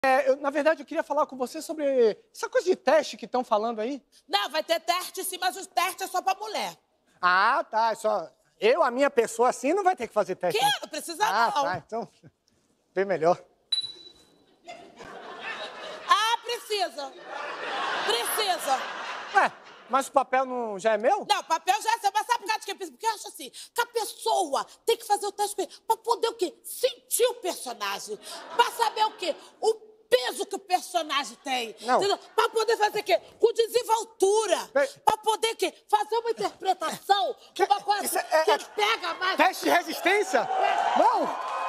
Na verdade, eu queria falar com você sobre essa coisa de teste que estão falando aí. Não, vai ter teste sim, mas os testes é só pra mulher. Ah, tá. Só eu, a minha pessoa assim, não vai ter que fazer teste. Que? Não precisa não. Tá. Então, bem melhor. Ah, precisa. Precisa. Ué, mas o papel não já é meu? Não, papel já é seu, mas sabe por causa de que? Porque eu acho assim, que a pessoa tem que fazer o teste pra poder o quê? Sentir o personagem. Pra saber o quê? O peso que o personagem tem. Não. Entendeu? Pra poder fazer o quê? Com desenvoltura. Pra poder o quê? Fazer uma interpretação, uma coisa que pega mais. Teste de resistência? Não!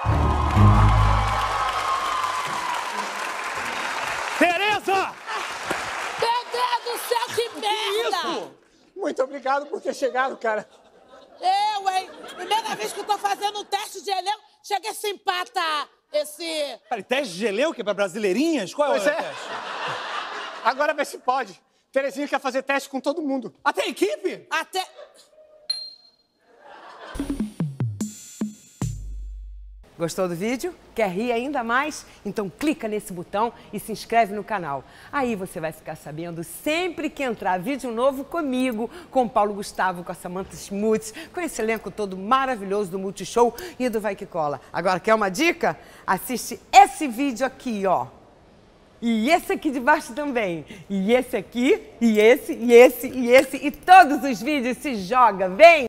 Tereza! Meu Deus do céu, que merda! Isso! Muito obrigado por ter chegado, cara. Eu, hein? Primeira vez que eu tô fazendo um teste de elenco, chega esse empata, esse... Peraí, teste de elenco que é pra brasileirinhas? Qual Pois é o é. teste? Agora vê se pode. Terezinha quer fazer teste com todo mundo. Até a equipe? Até... Gostou do vídeo? Quer rir ainda mais? Então clica nesse botão e se inscreve no canal. Aí você vai ficar sabendo sempre que entrar vídeo novo comigo, com o Paulo Gustavo, com a Samantha Schmutz, com esse elenco todo maravilhoso do Multishow e do Vai Que Cola. Agora, quer uma dica? Assiste esse vídeo aqui, ó. E esse aqui de baixo também. E esse aqui, e esse, e esse, e esse. E todos os vídeos se joga, vem!